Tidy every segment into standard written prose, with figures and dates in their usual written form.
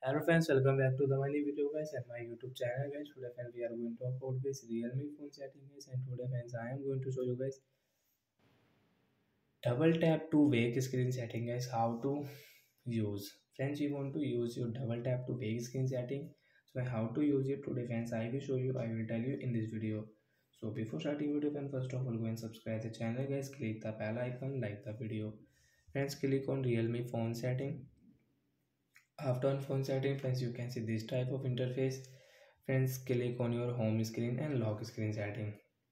Hello friends, welcome back to the money video guys at my YouTube channel guys. Today friends we are going to talk about this Realme phone setting guys, and today friends I am going to show you guys double tap to wake screen setting guys, how to use. Friends, you want to use your double tap to wake screen setting. So how to use it today friends I will show you, I will tell you in this video. So before starting video friends, first of all go and subscribe the channel guys, click the bell icon, like the video. Friends, click on Realme phone setting. After on phone setting friends, you can see this type of interface. Friends, click on your home screen and lock screen setting.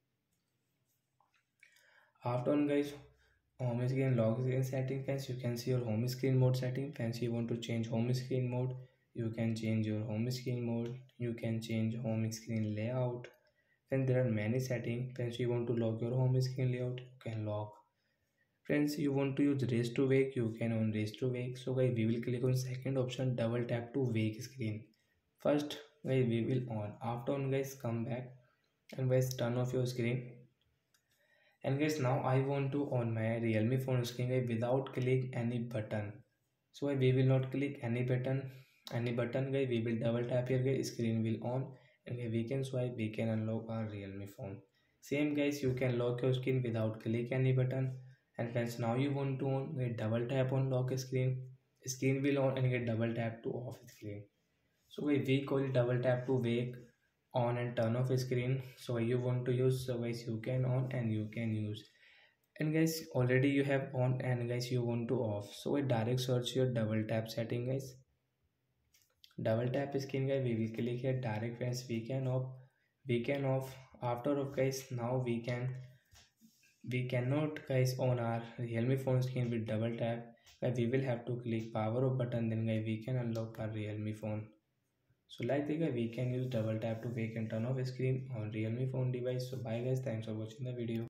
After on guys, home screen lock screen setting friends, you can see your home screen mode setting. Friends, you want to change home screen mode, you can change your home screen mode, you can change home screen layout. Then there are many settings. Friends, you want to lock your home screen layout, you can lock. Friends, you want to use raise to wake, you can on raise to wake. So guys, we will click on second option, double tap to wake screen. First guys we will on. After on guys, come back and guys turn off your screen. And guys, now I want to on my Realme phone screen guys without click any button. So we will not click any button guys, we will double tap here guys, screen will on, and we can swipe, we can unlock our Realme phone. Same guys, you can lock your screen without click any button. And friends, now you want to on, get double tap on lock screen, screen will on, and get double tap to off screen. So we call it double tap to wake, on and turn off screen. So you want to use, so guys you can on and you can use. And guys, already you have on and guys you want to off. So direct search your double tap setting guys. Double tap screen guys, we will click here direct friends, we can off, we can off. After off guys, now we cannot guys on our Realme phone screen with double tap. We will have to click power off button, then guys we can unlock our Realme phone. So like that we can use double tap to wake and turn off screen on Realme phone device. So bye guys, thanks for watching the video.